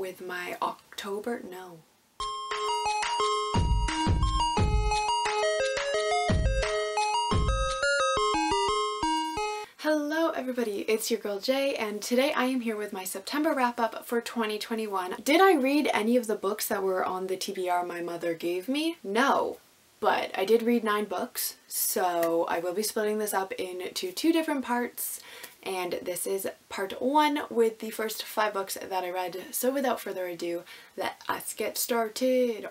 with my October, no. Hello everybody, it's your girl Jay, and today I am here with my September wrap-up for 2021. Did I read any of the books that were on the TBR my mother gave me? No. But I did read 9 books, so I will be splitting this up into 2 different parts, and this is part 1 with the first 5 books that I read. So without further ado, let us get started.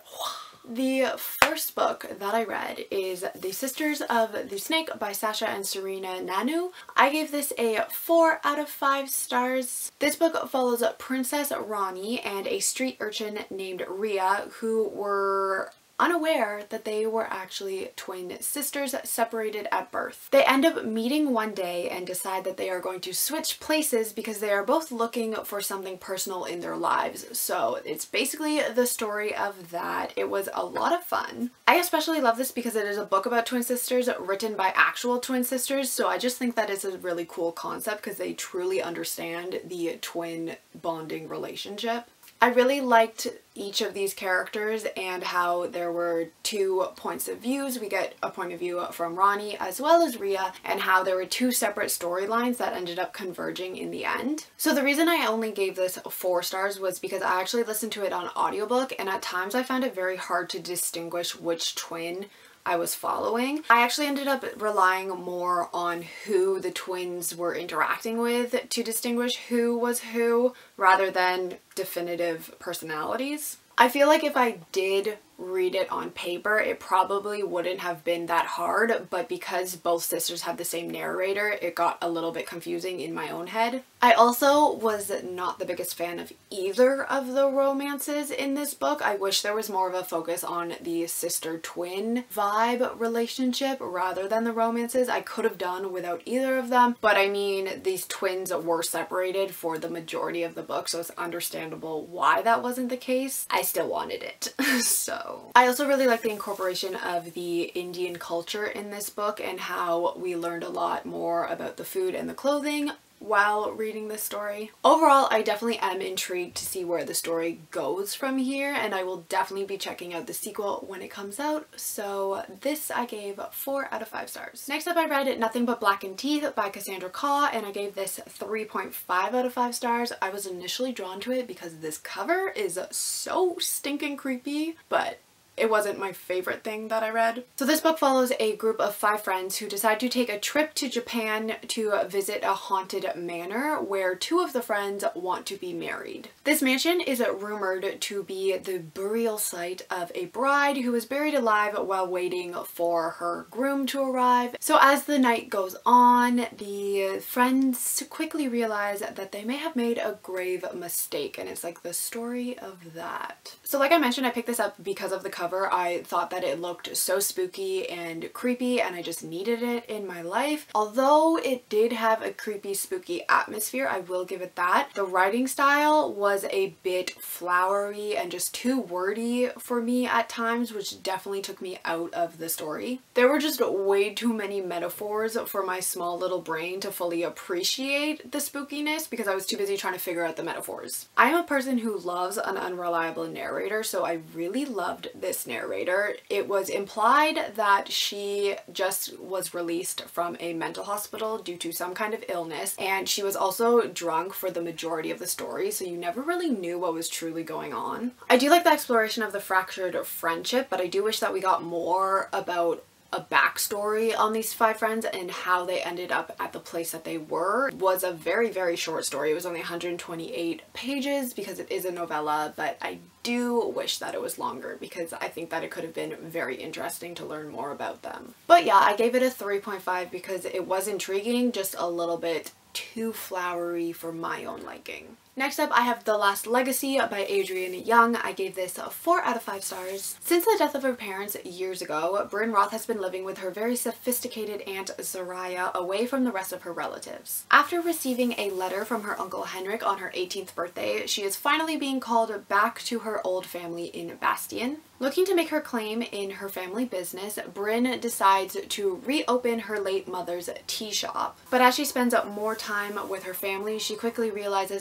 The first book that I read is The Sisters of the Snake by Sasha and Serena Nanu. I gave this a 4 out of 5 stars. This book follows Princess Rani and a street urchin named Ria who were unaware that they were actually twin sisters separated at birth. They end up meeting one day and decide that they are going to switch places because they are both looking for something personal in their lives. So it's basically the story of that. It was a lot of fun. I especially love this because it is a book about twin sisters written by actual twin sisters, so I just think that it's a really cool concept because they truly understand the twin bonding relationship. I really liked each of these characters and how there were 2 points of views. We get a point of view from Rani as well as Ria, and how there were 2 separate storylines that ended up converging in the end. So the reason I only gave this 4 stars was because I actually listened to it on audiobook, and at times I found it very hard to distinguish which twin I was following. I actually ended up relying more on who the twins were interacting with to distinguish who was who rather than definitive personalities. I feel like if I did read it on paper, it probably wouldn't have been that hard, but because both sisters have the same narrator, it got a little bit confusing in my own head. I also was not the biggest fan of either of the romances in this book. I wish there was more of a focus on the sister-twin vibe relationship rather than the romances. I could have done without either of them, but I mean, these twins were separated for the majority of the book, so it's understandable why that wasn't the case. I still wanted it, so. I also really like the incorporation of the Indian culture in this book and how we learned a lot more about the food and the clothing while reading this story. Overall, I definitely am intrigued to see where the story goes from here, and I will definitely be checking out the sequel when it comes out. So this I gave 4 out of 5 stars. Next up, I read Nothing But Blackened Teeth by Cassandra Khaw, and I gave this 3.5 out of 5 stars. I was initially drawn to it because this cover is so stinking creepy, but it wasn't my favorite thing that I read. So this book follows a group of 5 friends who decide to take a trip to Japan to visit a haunted manor where 2 of the friends want to be married. This mansion is rumored to be the burial site of a bride who was buried alive while waiting for her groom to arrive. So as the night goes on, the friends quickly realize that they may have made a grave mistake, and it's like the story of that. So like I mentioned, I picked this up because of the cover. I thought that it looked so spooky and creepy, and I just needed it in my life. Although it did have a creepy, spooky atmosphere, I will give it that. The writing style was a bit flowery and just too wordy for me at times, which definitely took me out of the story. There were just way too many metaphors for my small little brain to fully appreciate the spookiness because I was too busy trying to figure out the metaphors. I am a person who loves an unreliable narrator, so I really loved this narrator. It was implied that she just was released from a mental hospital due to some kind of illness, and she was also drunk for the majority of the story, so you never really knew what was truly going on. I do like the exploration of the fractured friendship, but I do wish that we got more about a backstory on these 5 friends and how they ended up at the place that they were. It was a very, very short story. It was only 128 pages because it is a novella, but I do wish that it was longer because I think that it could have been very interesting to learn more about them. But yeah, I gave it a 3.5 because it was intriguing, just a little bit too flowery for my own liking. Next up, I have The Last Legacy by Adrienne Young. I gave this a 4 out of 5 stars. Since the death of her parents years ago, Bryn Roth has been living with her very sophisticated aunt Zariah away from the rest of her relatives. After receiving a letter from her uncle Henrik on her 18th birthday, she is finally being called back to her old family in Bastion. Looking to make her claim in her family business, Bryn decides to reopen her late mother's tea shop. But as she spends more time with her family, she quickly realizes that they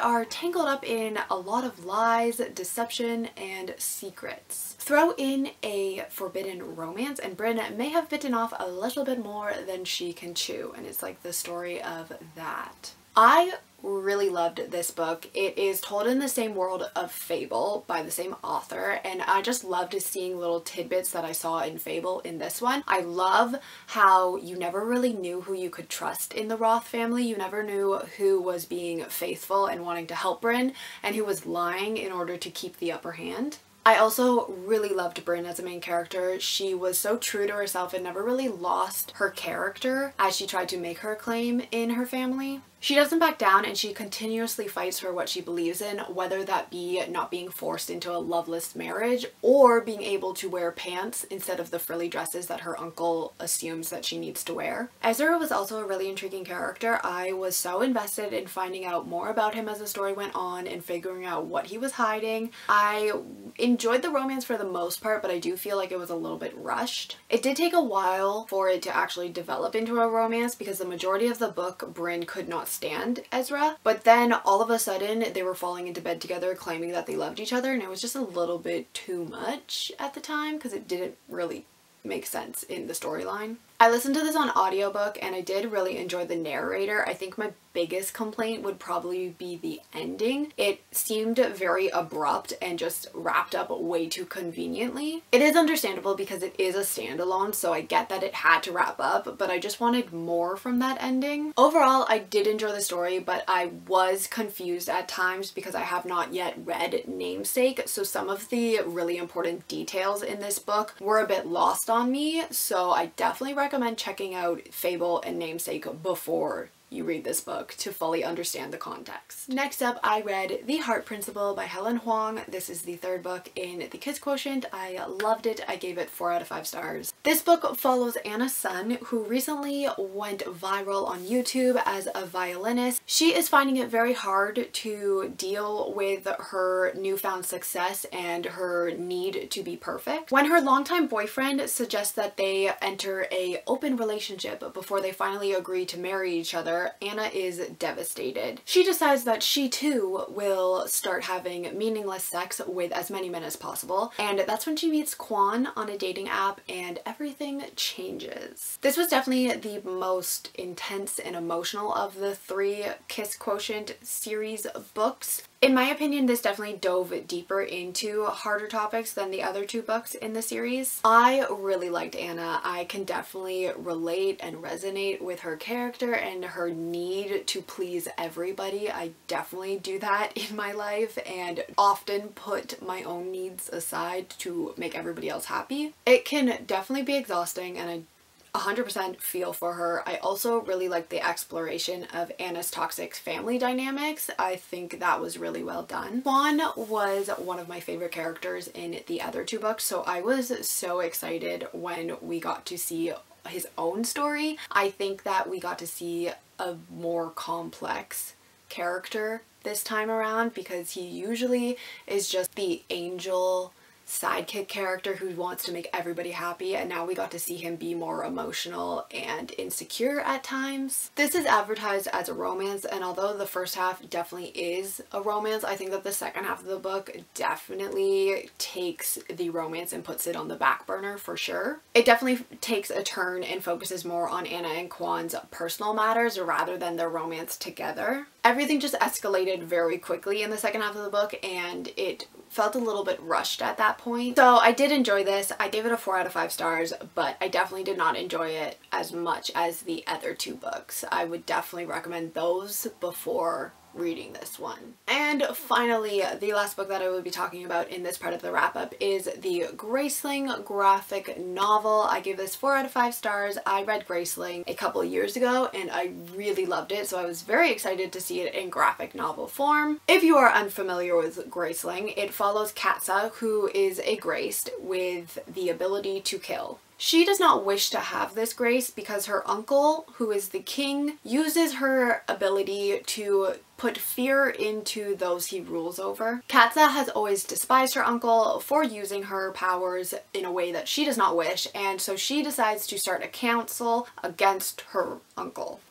are tangled up in a lot of lies, deception, and secrets. Throw in a forbidden romance and Bryn may have bitten off a little bit more than she can chew, and it's like the story of that. I really loved this book. It is told in the same world of Fable by the same author, and I just loved seeing little tidbits that I saw in Fable in this one. I love how you never really knew who you could trust in the Roth family. You never knew who was being faithful and wanting to help Bryn and who was lying in order to keep the upper hand. I also really loved Bryn as a main character. She was so true to herself and never really lost her character as she tried to make her claim in her family. She doesn't back down and she continuously fights for what she believes in, whether that be not being forced into a loveless marriage or being able to wear pants instead of the frilly dresses that her uncle assumes that she needs to wear. Ezra was also a really intriguing character. I was so invested in finding out more about him as the story went on and figuring out what he was hiding. I enjoyed the romance for the most part, but I do feel like it was a little bit rushed. It did take a while for it to actually develop into a romance because the majority of the book, Bryn could not stand Ezra, but then all of a sudden they were falling into bed together claiming that they loved each other, and it was just a little bit too much at the time because it didn't really make sense in the storyline. I listened to this on audiobook and I did really enjoy the narrator. I think my biggest complaint would probably be the ending. It seemed very abrupt and just wrapped up way too conveniently. It is understandable because it is a standalone, so I get that it had to wrap up, but I just wanted more from that ending. Overall, I did enjoy the story, but I was confused at times because I have not yet read Namesake, so some of the really important details in this book were a bit lost on me, so I definitely recommend checking out Fable and Namesake before you read this book to fully understand the context. Next up, I read The Heart Principle by Helen Hoang. This is the third book in the Kids Quotient. I loved it. I gave it 4 out of 5 stars. This book follows Anna Sun, who recently went viral on YouTube as a violinist. She is finding it very hard to deal with her newfound success and her need to be perfect. When her longtime boyfriend suggests that they enter an open relationship before they finally agree to marry each other, Anna is devastated. She decides that she too will start having meaningless sex with as many men as possible, and that's when she meets Quan on a dating app and everything changes. This was definitely the most intense and emotional of the 3 Kiss Quotient series books. In my opinion, this definitely dove deeper into harder topics than the other 2 books in the series. I really liked Anna. I can definitely relate and resonate with her character and her need to please everybody. I definitely do that in my life and often put my own needs aside to make everybody else happy. It can definitely be exhausting, and I 100% feel for her. I also really like the exploration of Anna's toxic family dynamics. I think that was really well done. Quan was one of my favorite characters in the other 2 books, so I was so excited when we got to see his own story. I think that we got to see a more complex character this time around because he usually is just the angel sidekick character who wants to make everybody happy, and now we got to see him be more emotional and insecure at times. This is advertised as a romance, and although the first half definitely is a romance, I think that the second half of the book definitely takes the romance and puts it on the back burner for sure. It definitely takes a turn and focuses more on Anna and Quan's personal matters rather than their romance together. Everything just escalated very quickly in the second half of the book, and it felt a little bit rushed at that point. So I did enjoy this. I gave it a 4 out of 5 stars, but I definitely did not enjoy it as much as the other 2 books. I would definitely recommend those before reading this one. And finally, the last book that I will be talking about in this part of the wrap-up is the Graceling graphic novel. I gave this 4 out of 5 stars. I read Graceling a couple of years ago and I really loved it, so I was very excited to see it in graphic novel form. If you are unfamiliar with Graceling, it follows Katza, who is a Graced with the ability to kill. She does not wish to have this grace because her uncle, who is the king, uses her ability to put fear into those he rules over. Katza has always despised her uncle for using her powers in a way that she does not wish, and so she decides to start a council against her uncle.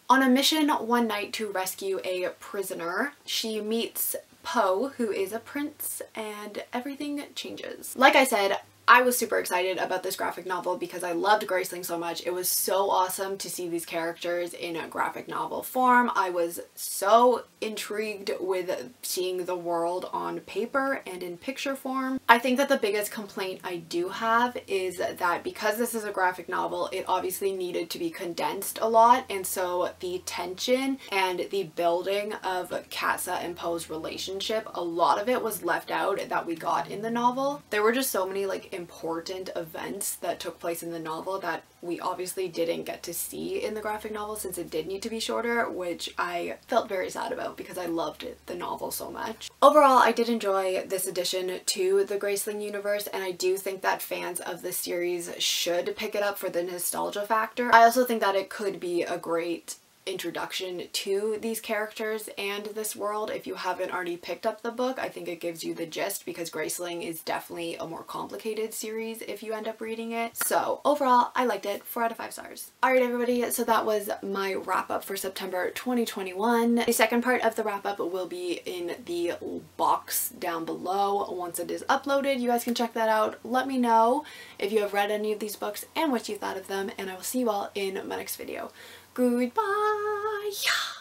On a mission one night to rescue a prisoner, she meets Poe, who is a prince, and everything changes. Like I said, I was super excited about this graphic novel because I loved Graceling so much. It was so awesome to see these characters in a graphic novel form. I was so intrigued with seeing the world on paper and in picture form. I think that the biggest complaint I do have is that because this is a graphic novel, it obviously needed to be condensed a lot, and so the tension and the building of Katsa and Poe's relationship, a lot of it was left out that we got in the novel. There were just so many like important events that took place in the novel that we obviously didn't get to see in the graphic novel since it did need to be shorter, which I felt very sad about because I loved the novel so much. Overall, I did enjoy this addition to the Graceling universe, and I do think that fans of the series should pick it up for the nostalgia factor. I also think that it could be a great introduction to these characters and this world. If you haven't already picked up the book, I think it gives you the gist because Graceling is definitely a more complicated series if you end up reading it. So overall, I liked it. 4 out of 5 stars. Alright everybody, so that was my wrap up for September 2021. The second part of the wrap up will be in the box down below. Once it is uploaded, you guys can check that out. Let me know if you have read any of these books and what you thought of them, and I will see you all in my next video. Goodbye!